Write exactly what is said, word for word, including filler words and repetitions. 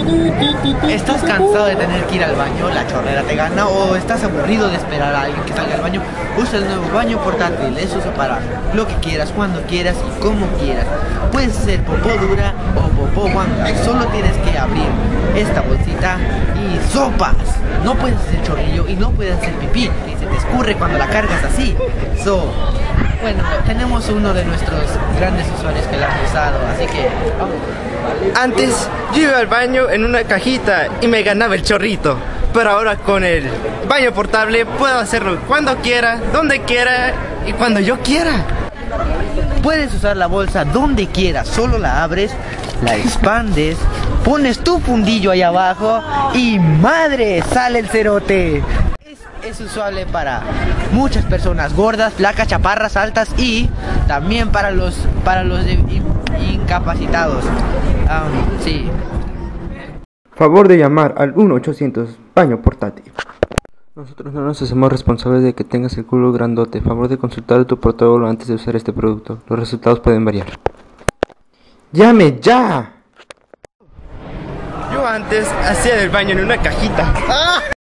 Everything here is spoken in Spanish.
¿Estás cansado de tener que ir al baño? ¿La chorrera te gana? ¿O estás aburrido de esperar a alguien que salga al baño? Usa el nuevo baño portátil. Es uso para lo que quieras, cuando quieras y como quieras. Puedes hacer popó dura o popó guanga. Solo tienes que abrir esta bolsita y ¡sopas! No puedes hacer chorrillo y no puedes hacer pipí. Y se te escurre cuando la cargas así. So, bueno, tenemos uno de nuestros grandes usuarios que la han usado, así que vamos. Antes yo iba al baño en una cajita y me ganaba el chorrito, pero ahora con el baño portable puedo hacerlo cuando quiera, donde quiera y cuando yo quiera. Puedes usar la bolsa donde quieras, solo la abres, la expandes, pones tu fundillo ahí abajo y ¡madre! Sale el cerote. Es, es usable para muchas personas gordas, flacas, chaparras, altas y también para los para los de, in, incapacitados. Um, sí. Favor de llamar al uno ochocientos baño portátil. Nosotros no nos hacemos responsables de que tengas el culo grandote. Favor de consultar tu protocolo antes de usar este producto. Los resultados pueden variar. ¡Llame ya! Yo antes hacía el baño en una cajita. ¡Ah!